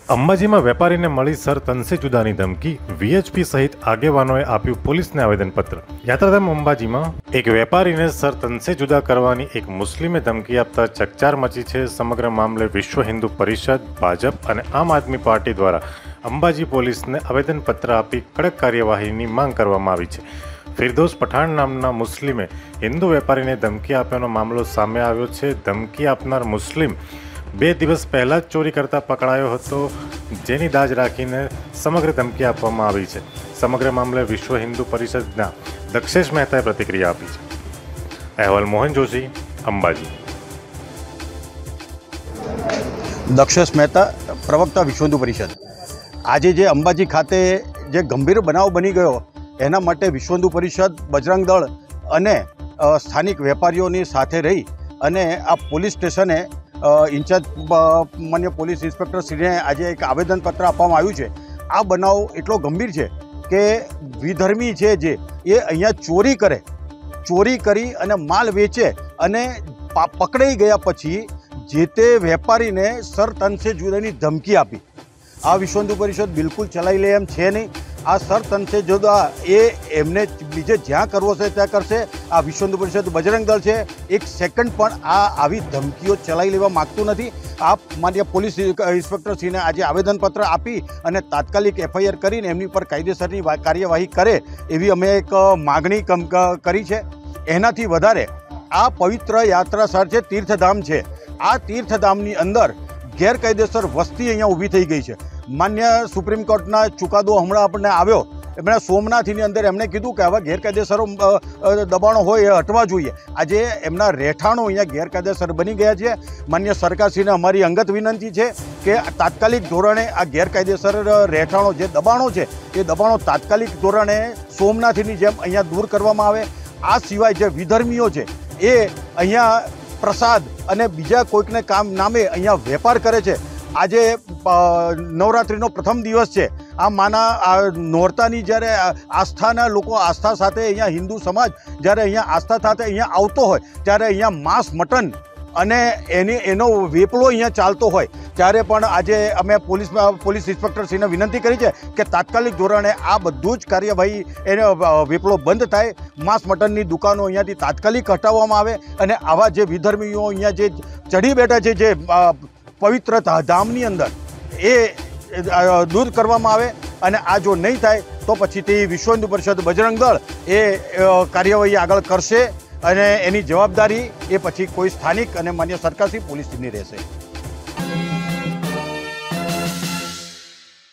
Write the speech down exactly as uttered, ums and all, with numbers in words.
અંબાજીમાં વેપારીને મળી સર તનસે જુદાની ધમકી, વીએચપી સહિત આગેવાનોએ આપ્યું પોલીસને આવેદનપત્ર। યાત્રાધામ અંબાજીમાં એક વેપારીને સર તનસે જુદા કરવાની એક મુસ્લિમે ધમકી આપતા ચકચાર મચી છે। સમગ્ર મામલે વિશ્વ હિન્દુ પરિષદ, ભાજપ અને આમ આદમી પાર્ટી દ્વારા અંબાજી પોલીસને આવેદનપત્ર આપી કડક કાર્યવાહીની માંગ કરવામાં આવી છે। ફિરદોસ પઠાણ નામના મુસ્લિમે હિન્દુ વેપારીને ધમકી આપ્યાનો મામલો સામે આવ્યો છે। ધમકી આપનાર મુસ્લિમ બે દિવસ પહેલાં જ ચોરી કરતા પકડાયો હતો, જેની દાજ રાખીને સમગ્ર ધમકી આપવામાં આવી છે। સમગ્ર મામલે વિશ્વ હિન્દુ પરિષદના દક્ષેશ મહેતાએ પ્રતિક્રિયા આપી છે। અહેવાલ મોહન જોશી, અંબાજી। દક્ષેશ મહેતા, પ્રવક્તા વિશ્વ હિન્દુ પરિષદ। આજે જે અંબાજી ખાતે જે ગંભીર બનાવ બની ગયો, એના માટે વિશ્વ હિન્દુ પરિષદ, બજરંગ દળ અને સ્થાનિક વેપારીઓની સાથે રહી અને આ પોલીસ સ્ટેશને ઇન્ચાર્જ માન્ય પોલીસ ઇન્સ્પેક્ટર શ્રીને આજે એક આવેદનપત્ર આપવામાં આવ્યું છે। આ બનાવ એટલો ગંભીર છે કે વિધર્મી છે જે એ અહીંયા ચોરી કરે, ચોરી કરી અને માલ વેચે અને પકડાઈ ગયા પછી જે તે વેપારીને સર તનસે જુદાની ધમકી આપી। આ વિશ્વ હિન્દુ પરિષદ બિલકુલ ચલાવી લે એમ છે નહીં। આ સર તનસે જુદા એ એમને બીજે જ્યાં કરવો છે ત્યાં કરશે। આ વિશ્વ હિન્દુ પરિષદ, બજરંગ દળ છે, એક સેકન્ડ પણ આ આવી ધમકીઓ ચલાવી લેવા માગતું નથી। આ માન્ય પોલીસ ઇન્સ્પેક્ટરશ્રીને આજે આવેદનપત્ર આપી અને તાત્કાલિક એફઆઈઆર કરીને એમની પર કાયદેસરની કાર્યવાહી કરે એવી અમે એક માગણી કરી છે। એનાથી વધારે આ પવિત્ર યાત્રા સ્થળ છે, તીર્થધામ છે। આ તીર્થધામની અંદર ગેરકાયદેસર વસ્તી અહીંયા ઊભી થઈ ગઈ છે। માન્ય સુપ્રીમ કોર્ટના ચુકાદો હમણાં આપણને આવ્યો, એમણે સોમનાથની અંદર એમણે કીધું કે આવા ગેરકાયદેસર દબાણો હોય એ હટવા જોઈએ। આજે એમના રહેઠાણો અહીંયા ગેરકાયદેસર બની ગયા છે। માન્ય સરકારશ્રીને અમારી અંગત વિનંતી છે કે તાત્કાલિક ધોરણે આ ગેરકાયદેસર રહેઠાણો જે દબાણો છે એ દબાણો તાત્કાલિક ધોરણે સોમનાથની જેમ અહીંયા દૂર કરવામાં આવે। આ સિવાય જે વિધર્મીઓ છે એ અહીંયા પ્રસાદ અને બીજા કોઈકને કામ નામે અહીંયા વેપાર કરે છે। આજે નવરાત્રિનો પ્રથમ દિવસ છે। આ માના નોરતાની જ્યારે આસ્થાના લોકો આસ્થા સાથે અહીંયા હિન્દુ સમાજ જ્યારે અહીંયા આસ્થા સાથે અહીંયા આવતો હોય ત્યારે અહીંયા માંસ, મટન અને એની એનો વેપલો અહીંયા ચાલતો હોય ત્યારે પણ આજે અમે પોલીસ પોલીસ ઇન્સ્પેક્ટરશ્રીને વિનંતી કરી છે કે તાત્કાલિક ધોરણે આ બધું જ કાર્યવાહી એને વેપલો બંધ થાય। માંસ મટનની દુકાનો અહીંયાથી તાત્કાલિક હટાવવામાં આવે અને આવા જે વિધર્મીઓ અહીંયા જે ચઢી બેઠા છે જે પવિત્ર ધામની અંદર એ દૂર કરવામાં આવે અને આ જો નહીં થાય તો પછી તે વિશ્વ હિન્દુ પરિષદ, બજરંગ દળ એ કાર્યવાહી આગળ કરશે અને એની જવાબદારી એ પછી કોઈ સ્થાનિક અને માન્ય સરકારશ્રી પોલીસની રહેશે।